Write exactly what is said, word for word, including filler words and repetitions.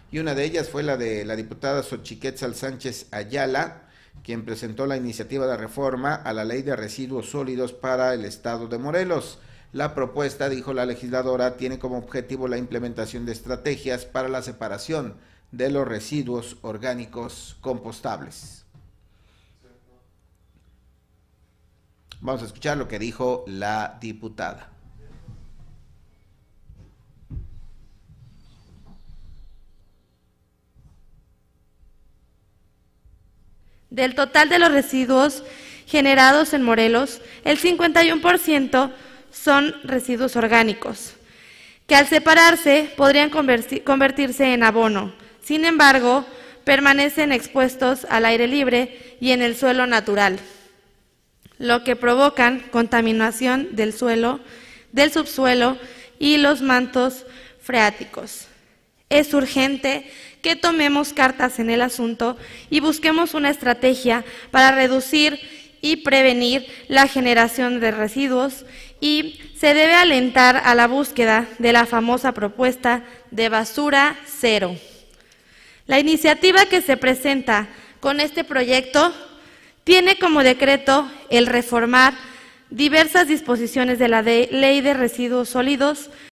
y una de ellas fue la de la diputada Xochiquetzal Sánchez Ayala, quien presentó la iniciativa de reforma a la Ley de Residuos Sólidos para el Estado de Morelos. La propuesta, dijo la legisladora, tiene como objetivo la implementación de estrategias para la separación de los residuos orgánicos compostables. Vamos a escuchar lo que dijo la diputada. Del total de los residuos generados en Morelos, el cincuenta y uno por ciento son residuos orgánicos, que al separarse podrían convertirse en abono. Sin embargo, permanecen expuestos al aire libre y en el suelo natural, lo que provocan contaminación del suelo, del subsuelo y los mantos freáticos. Es urgente que tomemos cartas en el asunto y busquemos una estrategia para reducir y prevenir la generación de residuos, y se debe alentar a la búsqueda de la famosa propuesta de basura cero. La iniciativa que se presenta con este proyecto tiene como decreto el reformar diversas disposiciones de la Ley de Residuos Sólidos